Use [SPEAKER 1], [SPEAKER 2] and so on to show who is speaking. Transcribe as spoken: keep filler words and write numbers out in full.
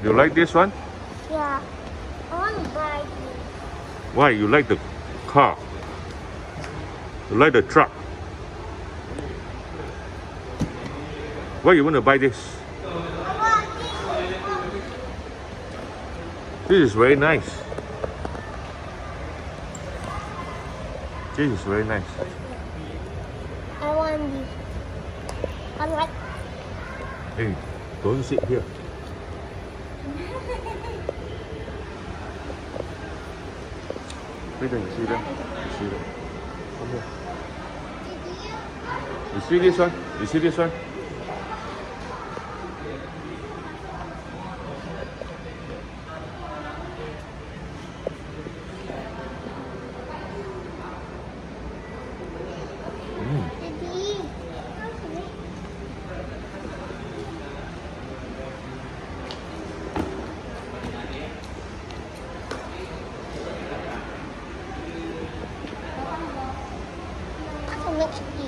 [SPEAKER 1] You like this one?
[SPEAKER 2] Yeah. I want to buy this.
[SPEAKER 1] Why? You like the car? You like the truck? Why you want to buy this?
[SPEAKER 2] I want this.
[SPEAKER 1] This is very nice. This is very nice.
[SPEAKER 2] I want this. I like.
[SPEAKER 1] Hey, don't sit here. Wait, you see that? You see that? Come here. You see this one? You see this one?
[SPEAKER 2] Daddy. I can make